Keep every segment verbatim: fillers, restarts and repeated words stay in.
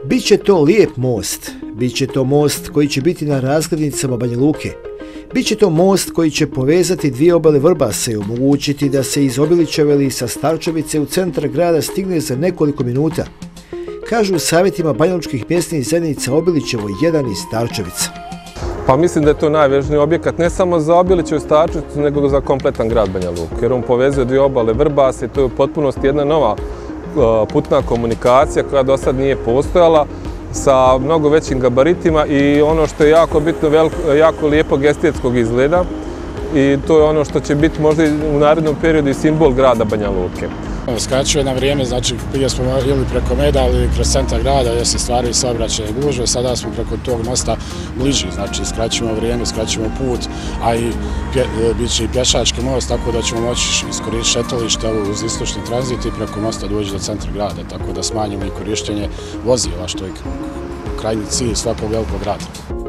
Biće to lijep most, biće to most koji će biti na razglednicama Banja Luke. Biće to most koji će povezati dvije obale Vrbasa i omogućiti da se iz Obilićeve ili sa Starčevice u centar grada stigne za nekoliko minuta, kažu u savjetima banjalučkih mjesnih zajednica Obilićevo jedan i Starčevica. Pa mislim da je to najvažniji objekat ne samo za Obilićevu i Starčevicu, nego za kompletan grad Banja Luka, jer on povezuje dvije obale Vrbasa i to je u potpunosti jedna nova putna komunikacija koja do sad nije postojala, sa mnogo većim gabaritima i ono što je jako bitno, veliko, jako lijepog estetskog izgleda i to je ono što će biti možda u narednom periodu i simbol grada Banja Luke. Skraćuje na vrijeme, znači prije smo ili preko Meda ili kroz centar grada gdje se stvaraju saobraćajne gužve, sada smo preko tog mosta bliži, znači skraćujemo vrijeme, skraćujemo put, a i pje, bit će i pješački most, tako da ćemo moći iskoristiti šetalište uz istočni tranzit i preko mosta doći do centra grada, tako da smanjimo i korištenje vozila, što je krajnji cilj svakog velikog grada.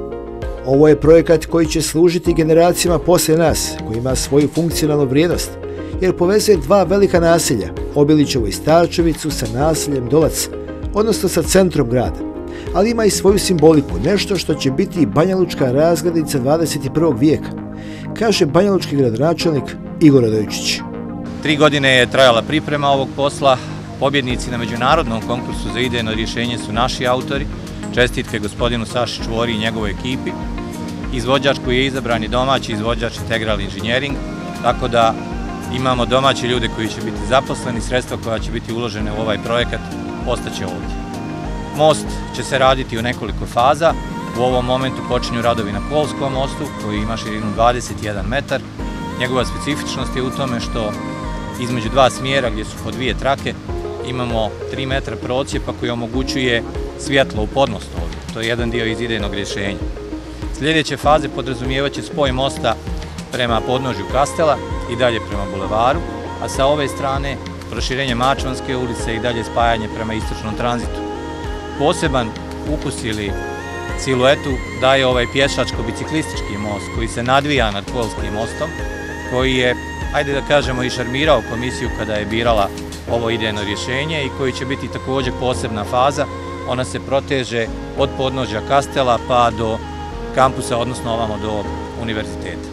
Ovo je projekat koji će služiti generacijama poslije nas, koji ima svoju funkcionalnu vrijednost, jer povezuje dva velika naselja, Obilićevo i Starčevicu, sa naseljem Dolac, odnosno sa centrom grada. Ali ima i svoju simboliku, nešto što će biti banjalučka razglednica dvadeset prvog vijeka, kaže banjalučki gradonačelnik Igor Radojičić. Tri godine je trajala priprema ovog posla. Pobjednici na međunarodnom konkursu za idejno rješenje su naši autori. Čestitke gospodinu Saši Čvori i njegovoj ekipi. Izvođač koji je izabran je domaći izvođač Integral Engineering, tako da imamo domaće ljude koji će biti zaposleni, sredstva koja će biti uložene u ovaj projekat ostaće ovdje. Most će se raditi u nekoliko faza. U ovom momentu počinju radovi na Kolskom mostu koji ima širinu dvadeset jedan metar. Njegova specifičnost je u tome što između dva smjera gdje su po dvije trake imamo tri metra procjepa koji omogućuje svjetlo u podmostu ovdje. To je jedan dio iz idejnog rješenja. Sljedeće faze podrazumijevaće spoj mosta prema podnožju Kastela i dalje prema bulevaru, a sa ove strane proširenje Mačvanske ulice i dalje spajanje prema istočnom tranzitu. Poseban ukus ili siluetu daje ovaj pješačko-biciklistički most koji se nadvija nad Kolskim mostom, koji je, ajde da kažemo, i šarmirao komisiju kada je birala ovo idejno rješenje i koji će biti također posebna faza. Ona se proteže od podnožja Kastela pa do kampusa, odnosno ovamo do univerziteta.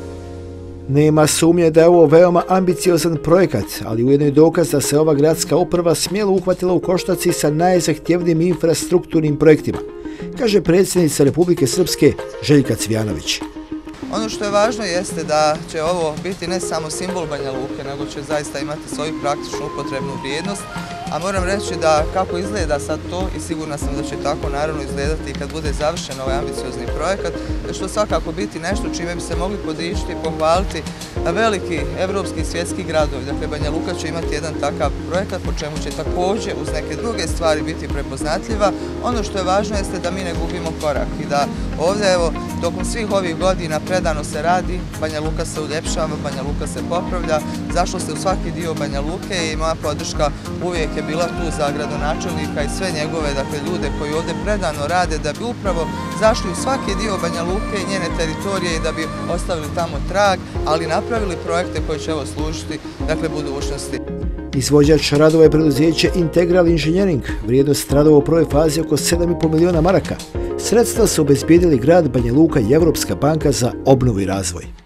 Nema sumnje da je ovo veoma ambiciozan projekat, ali ujedno je dokaz da se ova gradska uprava smjelo uhvatila u koštac sa najzahtjevnijim infrastrukturnim projektima, kaže predsjednica Republike Srpske Željka Cvijanović. Ono što je važno jeste da će ovo biti ne samo simbol Banja Luke, nego će zaista imati svoju praktičnu upotrebnu vrijednost, a moram reći da kako izgleda sad to i sigurna sam da će tako naravno izgledati kad bude završen ovaj ambiciozni projekat, da će to svakako biti nešto čime bi se mogli podičiti i pohvaliti veliki evropski i svjetski gradovi. Dakle, Banja Luka će imati jedan takav projekat po čemu će također uz neke druge stvari biti prepoznatljiva. Ono što je važno jeste da mi ne gubimo korak i da ovdje, evo, tokom svih ovih godina predano se radi, Banja Luka se uljepšava, Banja Luka se popravlja, zašlo se u svaki dio Banja Luke i moja podrška uvijek je bila tu za gradonačelnika i sve njegove, dakle, ljude koji ovdje predano rade da bi upravo zašli u svaki dio Banja Luke i njene teritorije i da bi ostavili tamo trag, ali napravili projekte koji će evo služiti, dakle, budućnosti. Izvođač radova je preduzeće Integral Engineering, vrijednost radova u prvoj fazi oko sedam i pol miliona maraka. Sredstva su obezbijedili grad Banja Luka i Evropska banka za obnovu i razvoj.